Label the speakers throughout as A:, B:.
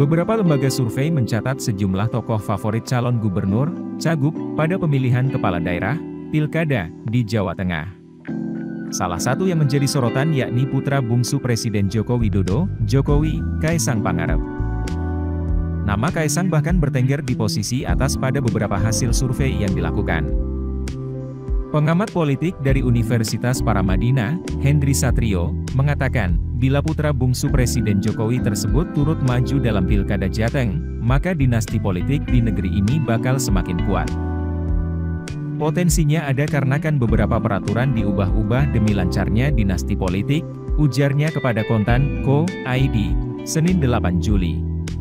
A: Beberapa lembaga survei mencatat sejumlah tokoh favorit calon gubernur, cagup, pada pemilihan kepala daerah, pilkada, di Jawa Tengah. Salah satu yang menjadi sorotan yakni putra bungsu Presiden Joko Widodo, Jokowi, Kaisang Pangarep. Nama Kaisang bahkan bertengger di posisi atas pada beberapa hasil survei yang dilakukan. Pengamat politik dari Universitas Paramadina, Hendri Satrio, mengatakan, bila putra bungsu Presiden Jokowi tersebut turut maju dalam Pilkada Jateng, maka dinasti politik di negeri ini bakal semakin kuat. Potensinya ada karena kan beberapa peraturan diubah-ubah demi lancarnya dinasti politik, ujarnya kepada Kontan.co.id, Senin 8 Juli.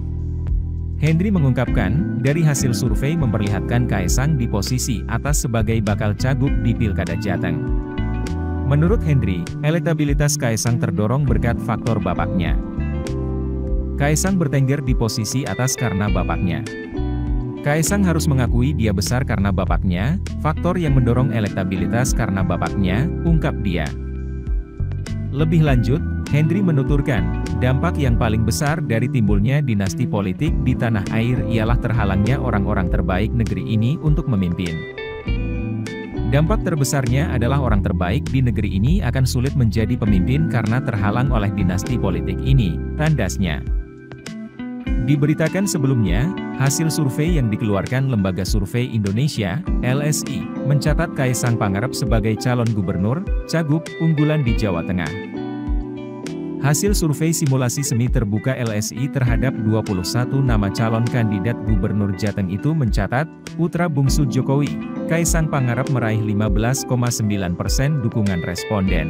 A: Hendri mengungkapkan, dari hasil survei memperlihatkan Kaisang di posisi atas sebagai bakal cagup di Pilkada Jateng. Menurut Hendri, elektabilitas Kaisang terdorong berkat faktor bapaknya. Kaisang bertengger di posisi atas karena bapaknya. Kaisang harus mengakui dia besar karena bapaknya, faktor yang mendorong elektabilitas karena bapaknya, ungkap dia. Lebih lanjut, Hendri menuturkan, dampak yang paling besar dari timbulnya dinasti politik di tanah air ialah terhalangnya orang-orang terbaik negeri ini untuk memimpin. Dampak terbesarnya adalah orang terbaik di negeri ini akan sulit menjadi pemimpin karena terhalang oleh dinasti politik ini, tandasnya. Diberitakan sebelumnya, hasil survei yang dikeluarkan Lembaga Survei Indonesia, LSI, mencatat Kaisang Pangarep sebagai calon gubernur, cagup, unggulan di Jawa Tengah. Hasil survei simulasi semi terbuka LSI terhadap 21 nama calon kandidat gubernur Jateng itu mencatat, putra bungsu Jokowi, Kaisang Pangarep meraih 15,9% dukungan responden.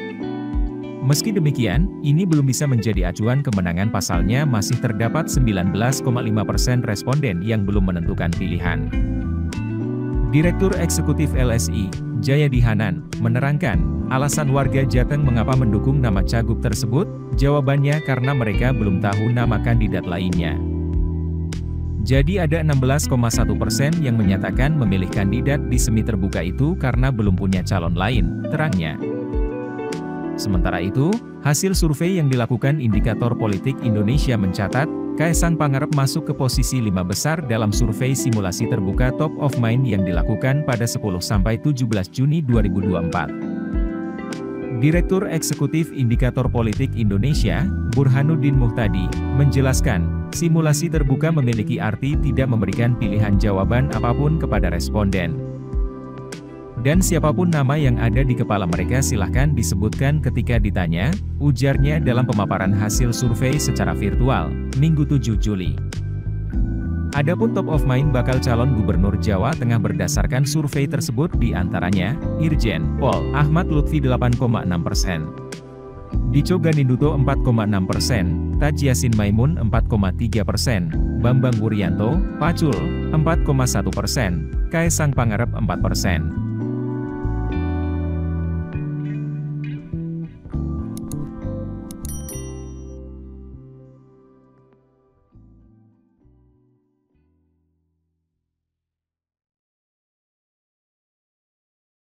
A: Meski demikian, ini belum bisa menjadi acuan kemenangan pasalnya masih terdapat 19,5% responden yang belum menentukan pilihan. Direktur Eksekutif LSI, Jayadi Hanan, menerangkan, alasan warga Jateng mengapa mendukung nama cagup tersebut, jawabannya karena mereka belum tahu nama kandidat lainnya. Jadi ada 16,1% yang menyatakan memilih kandidat di semi terbuka itu karena belum punya calon lain, terangnya. Sementara itu, hasil survei yang dilakukan Indikator Politik Indonesia mencatat, Kaisang Pangarep masuk ke posisi 5 besar dalam survei simulasi terbuka Top of Mind yang dilakukan pada 10–17 Juni 2024. Direktur Eksekutif Indikator Politik Indonesia, Burhanuddin Muhtadi, menjelaskan, simulasi terbuka memiliki arti tidak memberikan pilihan jawaban apapun kepada responden. Dan siapapun nama yang ada di kepala mereka silahkan disebutkan ketika ditanya, ujarnya dalam pemaparan hasil survei secara virtual, Minggu 7 Juli. Adapun top of mind bakal calon gubernur Jawa Tengah berdasarkan survei tersebut diantaranya, Irjen Pol Ahmad Lutfi 8,6%, Dico Ganinduto 4,6%, Taj Yassin Maimun 4,3%, Bambang Wuryanto, Pacul, 4,1%, Kaisang Pangarep 4%.